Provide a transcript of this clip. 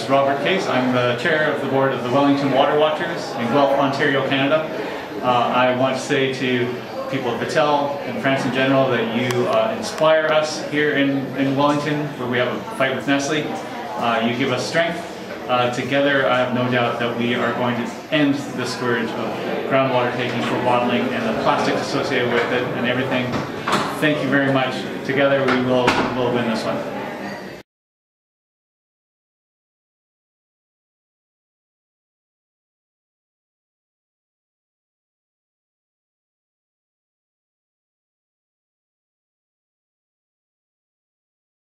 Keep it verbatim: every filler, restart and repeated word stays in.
Robert Case. I'm the chair of the board of the Wellington Water Watchers in Guelph, Ontario, Canada. Uh, I want to say to people of Vittel and France in general that you uh, inspire us here in, in Wellington, where we have a fight with Nestlé. Uh, you give us strength. Uh, together, I have no doubt that we are going to end the scourge of groundwater taking for bottling and the plastics associated with it and everything. Thank you very much. Together, we will, will win this one.